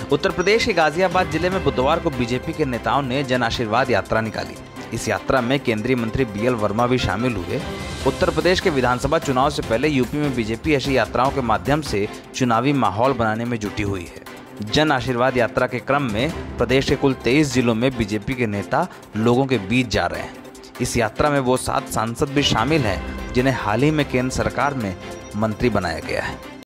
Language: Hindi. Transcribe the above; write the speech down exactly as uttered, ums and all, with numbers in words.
उत्तर प्रदेश के गाजियाबाद जिले में बुधवार को बीजेपी के नेताओं ने जन आशीर्वाद यात्रा निकाली। इस यात्रा में केंद्रीय मंत्री बी एल वर्मा भी शामिल हुए। उत्तर प्रदेश के विधानसभा चुनाव से पहले यूपी में बीजेपी ऐसी यात्राओं के माध्यम से चुनावी माहौल बनाने में जुटी हुई है। जन आशीर्वाद यात्रा के क्रम में प्रदेश के कुल तेईस जिलों में बीजेपी के नेता लोगों के बीच जा रहे हैं। इस यात्रा में वो सात सांसद भी शामिल हैं जिन्हें हाल ही में केंद्र सरकार में मंत्री बनाया गया है।